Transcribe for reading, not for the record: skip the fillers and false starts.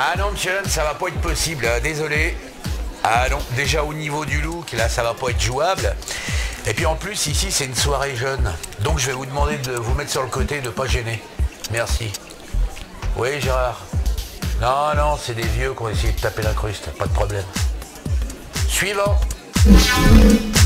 Ah non, monsieur, ça va pas être possible, désolé. Ah non, déjà au niveau du look, là, ça va pas être jouable. Et puis en plus, ici, c'est une soirée jeune. Donc je vais vous demander de vous mettre sur le côté et de pas gêner. Merci. Oui, Gérard. Non, non, c'est des vieux qui ont essayé de taper l'incruste, pas de problème. Suivant.